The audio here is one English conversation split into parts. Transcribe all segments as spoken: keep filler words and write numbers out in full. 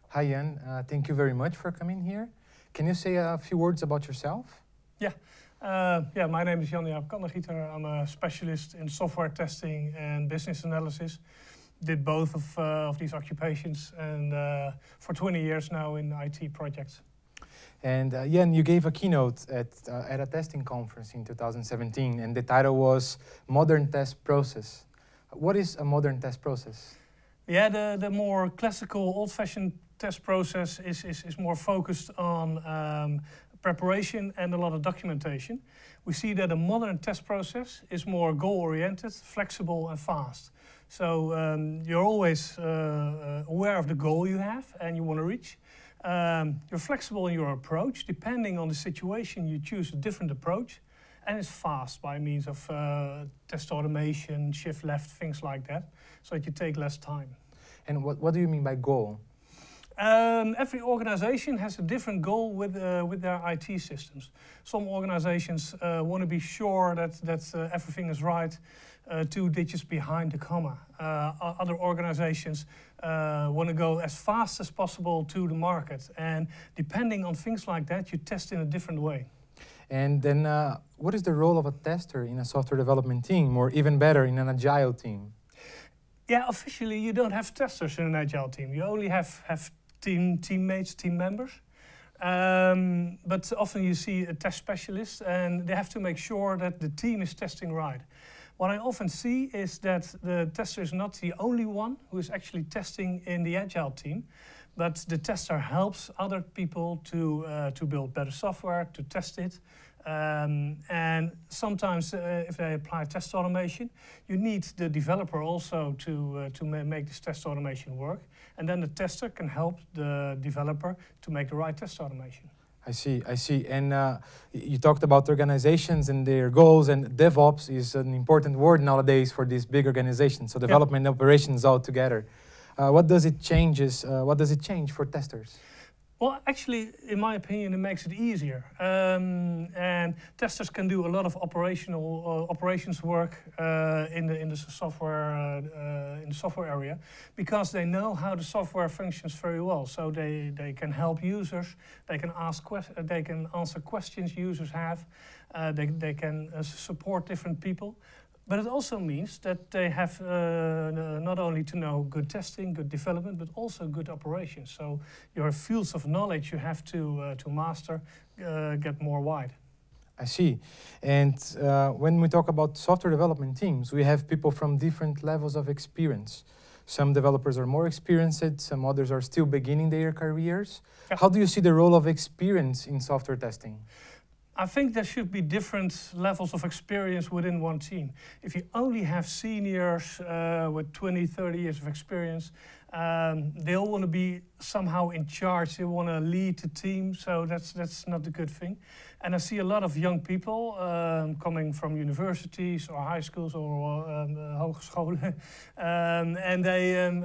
Hi Jan, uh, thank you very much for coming here. Can you say a few words about yourself? Yeah, uh, yeah. My name is Jan-Jaap Kannegieter. I'm a specialist in software testing and business analysis. Did both of, uh, of these occupations, and uh, for twenty years now in I T projects. And uh, Jan, you gave a keynote at, uh, at a testing conference in two thousand seventeen, and the title was Modern Test Process. What is a modern test process? Yeah, the, the more classical, old-fashioned test process is, is, is more focused on um, preparation and a lot of documentation. We see that a modern test process is more goal-oriented, flexible and fast. So um, you're always uh, aware of the goal you have and you want to reach. Um, you're flexible in your approach. Depending on the situation, you choose a different approach. And it's fast by means of uh, test automation, shift left, things like that, so that you take less time. And what, what do you mean by goal? Um, every organization has a different goal with, uh, with their I T systems. Some organizations uh, want to be sure that, that uh, everything is right uh, two digits behind the comma. Uh, other organizations uh, want to go as fast as possible to the market. And depending on things like that, you test in a different way. And then uh, what is the role of a tester in a software development team, or even better, in an agile team? Yeah, officially you don't have testers in an agile team. You only have, have team teammates, team members. Um, but often you see a test specialist and they have to make sure that the team is testing right. What I often see is that the tester is not the only one who is actually testing in the agile team, but the tester helps other people to, uh, to build better software, to test it. Um, and sometimes uh, if they apply test automation, you need the developer also to, uh, to ma make this test automation work. And then the tester can help the developer to make the right test automation. I see, I see. And uh, you talked about organizations and their goals, and DevOps is an important word nowadays for these big organizations, so development and operations all together. Uh, what does it changes? Uh, what does it change for testers? Well, actually, in my opinion, it makes it easier. Um, and testers can do a lot of operational uh, operations work uh, in the in the software uh, uh, in the software area, because they know how the software functions very well. So they they can help users. They can ask que- They can answer questions users have. Uh, they they can uh, support different people. But it also means that they have uh, not only to know good testing, good development, but also good operations. So your fields of knowledge you have to, uh, to master uh, get more wide. I see. And uh, when we talk about software development teams, we have people from different levels of experience. Some developers are more experienced, some others are still beginning their careers. Yeah. How do you see the role of experience in software testing? I think there should be different levels of experience within one team. If you only have seniors uh, with twenty, thirty years of experience, um, they all want to be somehow in charge. They want to lead the team, so that's that's not a good thing. And I see a lot of young people um, coming from universities or high schools or um, uh, hogescholen, um, and they um, uh,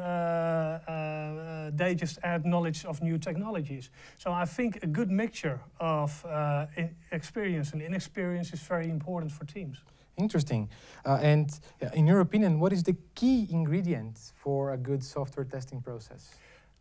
uh, they just add knowledge of new technologies. So I think a good mixture of uh, experience and inexperience is very important for teams. Interesting. Uh, and in your opinion, what is the key ingredient for a good software testing process?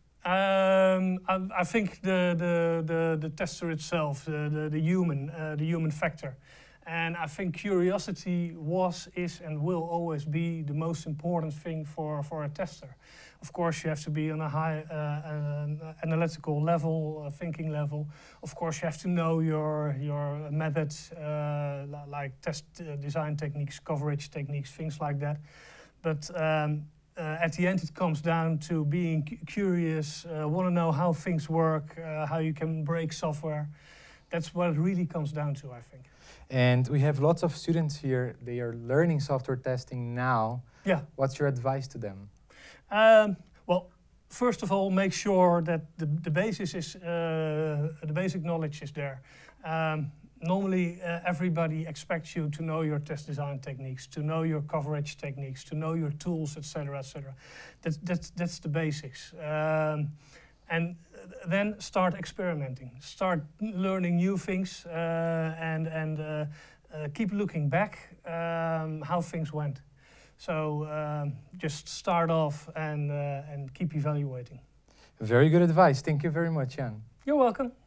Um, I, I think the, the, the, the tester itself, the, the, the human, uh, the human factor. And I think curiosity was, is and will always be the most important thing for, for a tester. Of course, you have to be on a high uh, uh, analytical level, uh, thinking level. Of course, you have to know your, your methods, uh, like test uh, design techniques, coverage techniques, things like that. But um, Uh, at the end, it comes down to being curious, uh, want to know how things work, uh, how you can break software. That's what it really comes down to, I think. And we have lots of students here. They are learning software testing now. Yeah. What's your advice to them? Um, well, first of all, make sure that the, the basis is, uh, the basic knowledge is there. Um, Normally, uh, everybody expects you to know your test design techniques, to know your coverage techniques, to know your tools, et cetera, et cetera. That's, that's, that's the basics. Um, and then start experimenting. Start learning new things uh, and, and uh, uh, keep looking back um, how things went. So um, just start off and, uh, and keep evaluating. Very good advice. Thank you very much, Jan. You're welcome.